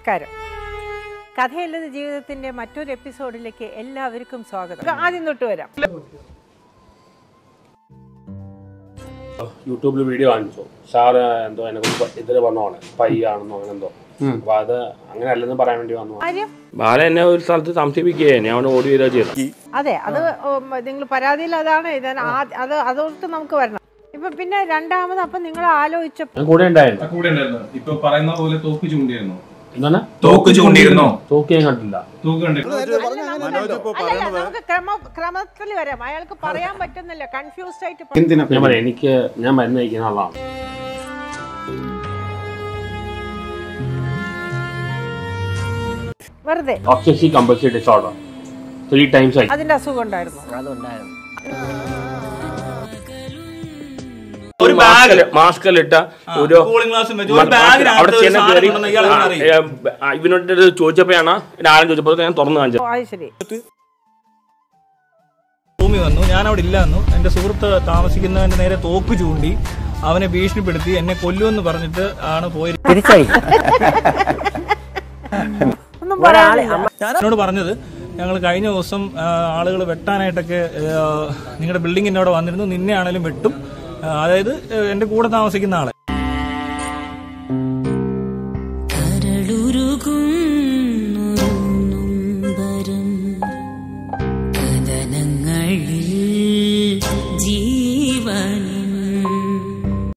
നമസ്കാരം. കഥയല്ലത് ജീവിതത്തിന്റെ മറ്റൊരു എപ്പിസോഡിലേക്ക് എല്ലാവർക്കും സ്വാഗതം. ആദ്യം തൊട്ട് വരാം. യൂട്യൂബിൽ വീഡിയോ കാണിച്ചു. സാറ് എന്തോ എന്നെ ഇതിൽ പറഞ്ഞോളെ പയ്യാണെന്നോ അങ്ങനെ എന്തോ. അപ്പൊ അത് അങ്ങനെ അല്ലെന്ന് പറയാൻ വേണ്ടി വന്നു. ബാല എന്നെ ഒരു സ്ഥലത്ത് സംശയിപ്പിക്കുകയെ ഞാൻ അവനെ ഓടി വരിക ചെയ്തു. അതെ, അത് നിങ്ങൾ പരാതിയിൽ അതാണ് അതോർത്ത് നമുക്ക് വരണം. ഇപ്പൊ പിന്നെ രണ്ടാമത് അപ്പൊ നിങ്ങൾ ആലോചിച്ചപ്പോ കൂടെ ഉണ്ടായിരുന്നു. ഇപ്പൊ പറയുന്ന പോലെ തോക്ക് ചൂണ്ടിയിരുന്നു. എന്താണ് തോക്ക് ചൂണ്ടിയിരുന്നോ? തോക്ക് ഞാൻ കണ്ടില്ല. നമുക്ക് ക്രമത്തിൽ വരാം. അയാൾക്ക് പറയാൻ പറ്റുന്നില്ല, കൺഫ്യൂസ്ഡ് ആയിട്ട്. ഞാൻ മരുന്ന് കഴിക്കുന്ന ആളാണ്. വെറുതെ ഒബ്സസീവ് കമ്പൽസീവ് ഡിസോർഡർ 3 times ആയി. അതിന്റെ അസുഖം ഉണ്ടായിരുന്നു. ഒരു മാസ്കലിട്ട ഒരു ഇവനോട് ചോദിച്ചപ്പോഴാണ് ആരും ചോദിച്ചപ്പോൾ ഞാൻ തുറന്നു കാണിച്ചത്. റൂമിൽ വന്നു, ഞാൻ അവിടെ ഇല്ലാന്നു. എന്റെ സുഹൃത്ത് താമസിക്കുന്നവന്റെ നേരെ തോക്ക് ചൂണ്ടി അവനെ ഭീഷണിപ്പെടുത്തി എന്നെ കൊല്ലുമെന്ന് പറഞ്ഞിട്ട് ആണ് പോയത്. ഞാനോട് പറഞ്ഞത് ഞങ്ങൾ കഴിഞ്ഞ ദിവസം ആളുകൾ വെട്ടാനായിട്ടൊക്കെ നിങ്ങളുടെ ബിൽഡിങ്ങിന്റെ അവിടെ വന്നിരുന്നു, നിന്നെ ആണെങ്കിലും വെട്ടും, അതായത് എന്റെ കൂടെ താമസിക്കുന്ന ആളെ.